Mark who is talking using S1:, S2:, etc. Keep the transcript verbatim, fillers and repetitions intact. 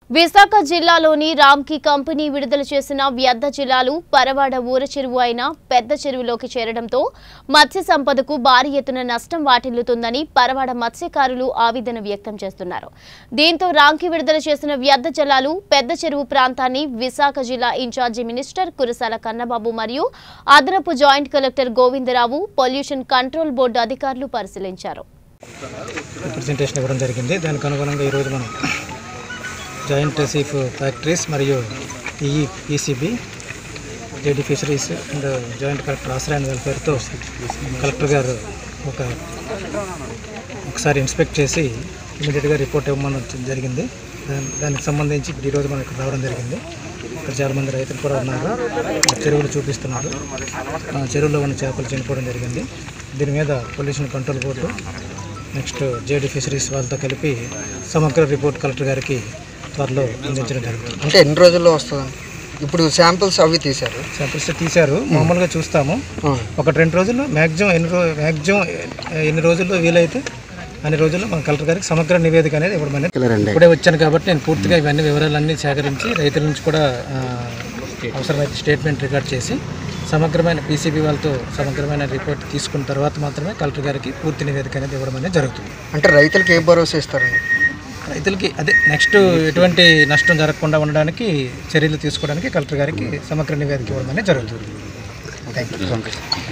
S1: విశాఖ జిల్లాలోని రామ్కి కంపెనీ విడుదల చేసిన వ్యర్థ జలాలు పరవాడ ఊర చెరువు అయిన పెద్ద చెరువులోకి చేరడంతో మత్స్య సంపదకు భారీ ఎత్తున నష్టం వాటిల్లుతుందని పరవాడ మత్స్యకారులు ఆవేదన వ్యక్తం చేస్తున్నారు. దీంతో రామ్కి విడుదల చేసిన వ్యర్థ జలాలు పెద్ద చెరువు ప్రాంతాన్ని విశాఖ జిల్లా ఇన్ఛార్జి మినిస్టర్ కురసాల కన్నబాబు మరియు అదనపు joint collector Govindarao pollution control board అధికారులు పరిశీలించారు.
S2: రిప్రజెంటేషన్ ఇవ్వడం జరిగింది. దానికి అనుగుణంగా ఈరోజు మనం జాయింట్ సీఫ్ ఫ్యాక్టరీస్ మరియు EE ECB JD fisheries and joint collector ఆశ్రయ వెల్ఫేర్తో కలెక్టర్ గారు ఒక ఒకసారి ఇన్స్పెక్ట్ చేసి ఇమీడియట్గా రిపోర్ట్ ఇవ్వమని జరిగింది. దాని దానికి సంబంధించి ఇప్పుడు ఈరోజు మనకు రావడం జరిగింది. ఇక్కడ చాలామంది రైతులు కూడా ఉన్నారు. చెరువులు చూపిస్తున్నారు. చెరువులో ఉన్న చేపలు చనిపోవడం జరిగింది. దీని మీద pollution control board next JD fisheries వాళ్ళతో కలిపి సమగ్ర రిపోర్ట్ కలెక్టర్ గారికి త్వరలో అందించడం జరుగుతుంది.
S3: అంటే ఎన్ని రోజుల్లో వస్తుందండి? ఇప్పుడు శాంపిల్స్ అవి తీశారు
S2: శాంపిల్స్ తీశారు మామూలుగా చూస్తాము. ఒకటి రెండు రోజుల్లో మ్యాక్సిమం ఎన్ని రోజు మ్యాక్సిమం ఎన్ని రోజుల్లో వీలైతే అన్ని రోజుల్లో మన కలెక్టర్ గారికి సమగ్ర నివేదిక అనేది ఇవ్వడం అనేది ఇప్పుడే వచ్చాను కాబట్టి నేను పూర్తిగా ఇవన్నీ వివరాలన్నీ సేకరించి రైతుల నుంచి కూడా అవసరమైతే స్టేట్మెంట్ రికార్డ్ చేసి సమగ్రమైన పీసీబీ వాళ్ళతో సమగ్రమైన రిపోర్ట్ తీసుకున్న తర్వాత మాత్రమే కలెక్టర్ గారికి పూర్తి నివేదిక అనేది ఇవ్వడం అనేది జరుగుతుంది.
S3: అంటే రైతులకు ఏ భరోసా ఇస్తారండి?
S2: రైతులకి అదే నెక్స్ట్ ఎటువంటి నష్టం జరగకుండా ఉండడానికి చర్యలు తీసుకోవడానికి కలెక్టర్ గారికి సమగ్ర నివేదిక ఇవ్వడం అనేది జరుగుతుంది. Thank you.